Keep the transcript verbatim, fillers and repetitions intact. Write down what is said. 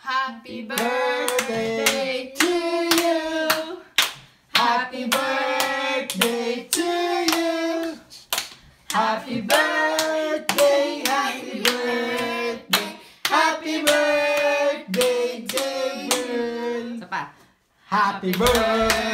Happy birthday to you. Happy birthday to you. Happy birthday, happy birthday, happy birthday to you. Isa pa. Happy birthday.